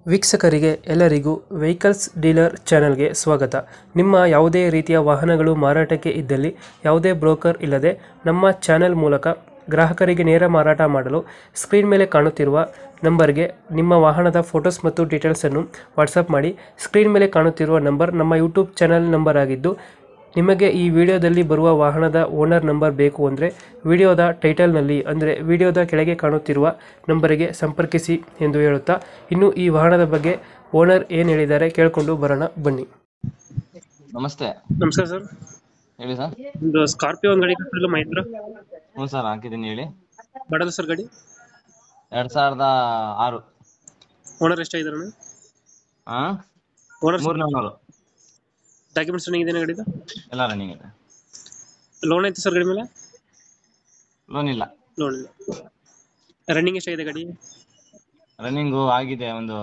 ವೀಕ್ಷಕರಿಗೆ ಎಲ್ಲರಿಗೂ vehicles dealer ಚಾನೆಲ್ಗೆ ಸ್ವಾಗತ. ನಿಮ್ಮ ಯಾವುದೇ ರೀತಿಯ ವಾಹನಗಳು ಮಾರಾಟಕ್ಕೆ ಇದ್ದಲ್ಲಿ ಯಾವುದೇ ಬ್ರೋಕರ್ ಇಲ್ಲದೆ ನಮ್ಮ ಚಾನೆಲ್ ಮೂಲಕ ಗ್ರಾಹಕರಿಗೆ ನೇರ ಮಾರಾಟ ಮಾಡಲು ಸ್ಕ್ರೀನ್ ಮೇಲೆ ಕಾಣುತ್ತಿರುವ ನಂಬರ್ಗೆ ನಿಮ್ಮ ವಾಹನದ ಫೋಟೋಸ್ ಮತ್ತು ಡೀಟೇಲ್ಸನ್ನು ವಾಟ್ಸಪ್ ಮಾಡಿ. ಸ್ಕ್ರೀನ್ ಮೇಲೆ ಕಾಣುತ್ತಿರುವ ನಂಬರ್ ನಮ್ಮ ಯೂಟ್ಯೂಬ್ ಚಾನೆಲ್ ನಂಬರ್ ಆಗಿದ್ದು, ನಿಮಗೆ ಈ ವಿಡಿಯೋದಲ್ಲಿ ಬರುವ ವಾಹನದ ಓನರ್ ನಂಬರ್ ಬೇಕು ಅಂದರೆ ವಿಡಿಯೋದ ಟೈಟಲ್ನಲ್ಲಿ ಅಂದರೆ ವಿಡಿಯೋದ ಕೆಳಗೆ ಕಾಣುತ್ತಿರುವ ನಂಬರಿಗೆ ಸಂಪರ್ಕಿಸಿ ಎಂದು ಹೇಳುತ್ತಾ, ಇನ್ನು ಈ ವಾಹನದ ಬಗ್ಗೆ ಓನರ್ ಏನು ಹೇಳಿದ್ದಾರೆ ಕೇಳಿಕೊಂಡು ಬರೋಣ ಬನ್ನಿ. ನಮಸ್ತೆ. ನಮಸ್ಕಾರ ಸರ್. ಹೇಳಿ ಸರ್. ಒಂದು ಸ್ಕಾರ್ಪಿಯೋ ಒಂದು ಗಾಡಿ ಕಟ್ಟಿಲ್ಲ ಮಹೇಂದ್ರ. ಹ್ಞೂ ಸರ್, ಹಾಕಿದ್ದೀನಿ ಹೇಳಿ. ಮಾಡಲ್ಲ ಸರ್ ಗಾಡಿ? 2006. ಓನರ್ ಎಷ್ಟಾಗಿದ್ದಾರೆ? ಹಾಂ, ಓನರ್ 300. ಡಾಕ್ಯುಮೆಂಟ್ಸ್ ರನ್ನಿಂಗ್ ಇದೆ ಗಾಡಿದು? ಎಲ್ಲ ರನ್ನಿಂಗ್ ಇದೆ. ಲೋನ್ ಐತೆ ಸರ್ ಗಾಡಿ ಮೇಲೆ? ಲೋನ್ ಇಲ್ಲ. ಲೋನ್ ಇಲ್ಲ. ರನ್ನಿಂಗ್ ಎಷ್ಟಾಗಿದೆ ಗಾಡಿ? ರನ್ನಿಂಗು ಆಗಿದೆ ಒಂದು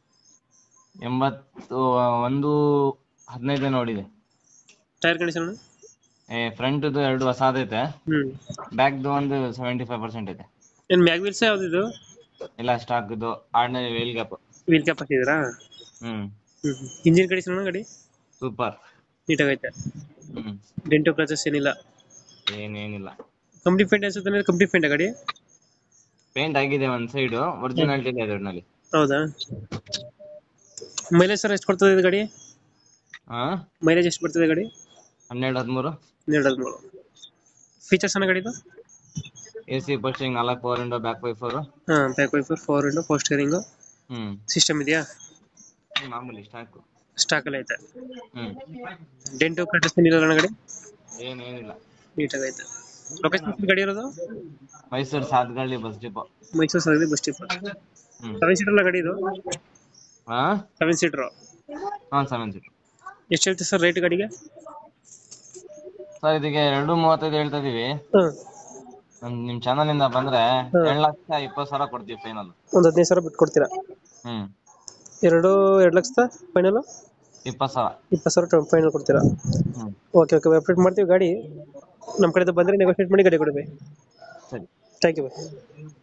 81-15 ನೋಡಿದೆ. Tyre condition? ಫ್ರಂಟ್ದು 2 ಹೊಸಾದೈತೆ, ಬ್ಯಾಕ್ದು ಒಂದು 75% ಐತೆ. ಏನು ಮ್ಯಾಗ್ ವೀಲ್ಸ್ ಯಾವ್ದು? ಇಲ್ಲ, ಸ್ಟಾಕ್ದು ordinary wheel gap. Wheel cap ಹಾಕಿದ್ದೀರಾ? ಇಂಜಿನ್ ಕಂಡೀಷನ್ ಗಾಡಿ ಸೂಪರ್ ನೀಟಾಗೈತೆ. ಡೆಂಟೋ ಕ್ರಾಚಸ್ ಏನಿಲ್ಲ? ಏನೇನಿಲ್ಲ. ಕಂಪ್ನಿ ಪೇಂಟ್ ಅನ್ಸುತ್ತೆ. ಕಂಪ್ನಿ ಪೇಂಟ್ ಗಾಡಿ? ಪೇಂಟ್ ಆಗಿದೆ ಒಂದ್ ಸೈಡ್, ಒರಿಜಿನಾಲಿಟಿ ಇದೆ ಅದರಲ್ಲಿ. ಹೌದಾ? ಮೈಲೇಜ್ ಸರ್ ಎಷ್ಟು ಕೊಡ್ತದೆ ಇದು ಗಾಡಿ? ಮೈಲೇಜ್ ಎಷ್ಟು ಬರ್ತದೆ ಗಾಡಿ? 12-13. 12-13. ಫೀಚರ್ಸ್ ಅನ್ನ ಗಾಡಿದು? AC posting 4 power window, back wiper. Back wiper, power window, power steering. System ಇದೆಯಾ? ಮಾಮೂಲಿ ಸ್ಟಾಕ್ ಎಲ್ಲ ಐತೆ. ಡೆಂಟೋ ಕ್ರಾಚಸ್ ಏನಿಲ್ಲ ಅಣ್ಣ ಗಾಡಿ? ಏನಿಲ್ಲ, ನೀಟಾಗೈತೆ. ಲೊಕೇಶನ್ ಗಾಡಿ ಇರೋದು? Mysuru Sathgalli bus depot. Mysuru Sagali bus depot. 7 seater ಅಲ್ಲ ಗಾಡಿ ಇದು? 7 ಸೀಟರ್. 7 ಸೀಟರ್. ಎಷ್ಟು ಹೇಳ್ತೀವಿ ಸರ್ ರೇಟ್ ಗಾಡಿಗೆ? ಸರ್, ಇದಕ್ಕೆ 2.35 ಹೇಳ್ತಾ ಇದೀವಿ. ನಿಮ್ ಚಾನಲ್ ಇಂದ ಬಂದ್ರೆ 2,20,000 ಕೊಡ್ತೀವಿ ಫೈನಲ್. ಒಂದು 15,000 ಬಿಟ್ಟು ಕೊಡ್ತೀರಾ? 2,00,000 ಫೈನಲ್? 20,000 ಫೈನಲ್ ಕೊಡ್ತೀರಾ? ಓಕೆ ಅಪ್ಡೇಟ್ ಮಾಡ್ತೀವಿ ಗಾಡಿ. ನಮ್ಮ ಕಡೆಯಿಂದ ಬಂದರೆ ನೆಗೋಷಿಯೇಟ್ ಮಾಡಿ ಗಾಡಿ ಕೊಡಿ. ಸರಿ, ಥ್ಯಾಂಕ್ ಯು.